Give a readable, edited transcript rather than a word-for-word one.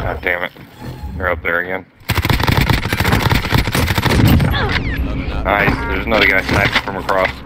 God damn it. They're up there again. Nice, there's another guy sniping from across.